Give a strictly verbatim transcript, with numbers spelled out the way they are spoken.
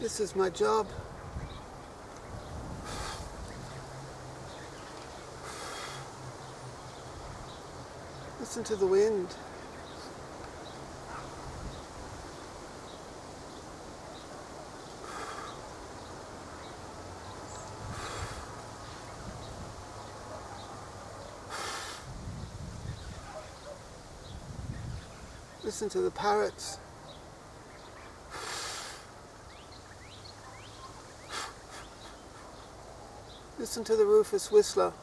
This is my job. Listen to the wind. Listen to the parrots. Listen to the rufous whistler.